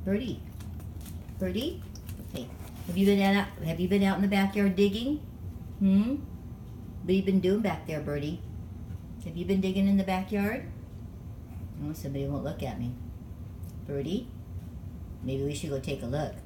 Birdie. Birdie? Hey, have you been out in the backyard digging? What have you been doing back there, Birdie? Have you been digging in the backyard? Oh, somebody won't look at me. Birdie? Maybe we should go take a look.